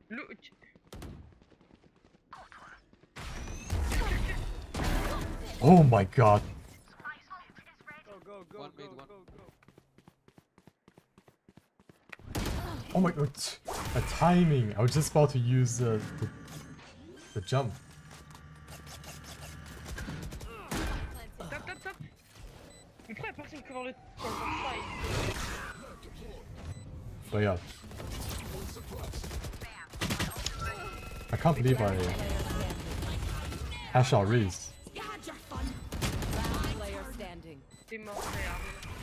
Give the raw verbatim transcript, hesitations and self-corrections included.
Look. Oh my god. Go, go, go, One go, mid, go, one. go. Oh my god. The timing. I was just about to use uh, the, the jump. Top, top, top. Mais pourquoi y'a personne qui couvre le sur le side? But yeah. I can't believe I hash out Reese. Player standing. T'es mort, merde.